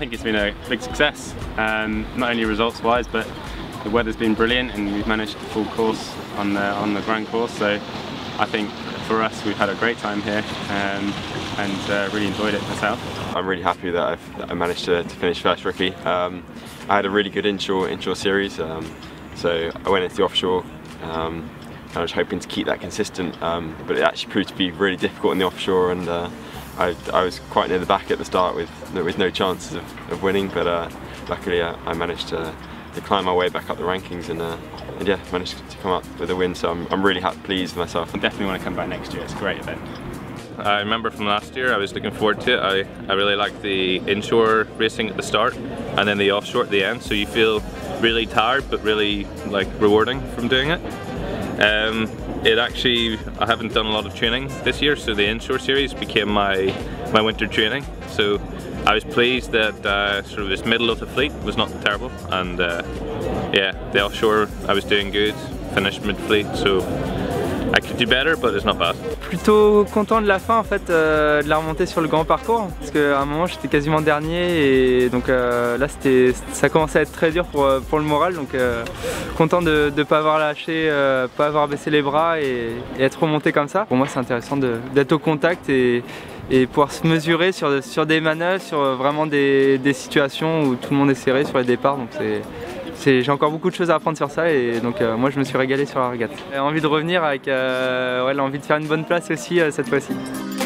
think it's been a big success, not only results-wise, but the weather's been brilliant and we've managed a full course on the Grand Course. So I think for us, we've had a great time here and really enjoyed it myself. I'm really happy that I managed to finish first rookie. I had a really good inshore series, so I went into the offshore. I was hoping to keep that consistent, but it actually proved to be really difficult in the offshore, and I was quite near the back at the start with no chances of winning, but luckily I managed to climb my way back up the rankings and yeah, managed to come up with a win, so I'm really pleased with myself. I definitely want to come back next year, it's a great event. I remember from last year, I was looking forward to it. I really liked the inshore racing at the start and then the offshore at the end, so you feel really tired but really rewarding from doing it. I haven't done a lot of training this year, so the inshore series became my winter training. So I was pleased that sort of this middle of the fleet was not terrible, and yeah, the offshore I was doing good, finished mid-fleet, so I could do better, but it's not bad. Plutôt content de la fin en fait, de la remontée sur le grand parcours, parce qu'à un moment j'étais quasiment dernier et donc là ça commençait à être très dur pour le moral, donc content de ne pas avoir lâché, pas avoir baissé les bras et être remonté comme ça. Pour moi c'est intéressant d'être au contact et pouvoir se mesurer sur des manœuvres, sur vraiment des situations où tout le monde est serré sur les départs, donc j'ai encore beaucoup de choses à apprendre sur ça et donc moi je me suis régalé sur la régate. J'ai envie de revenir avec l'envie de faire une bonne place aussi cette fois-ci.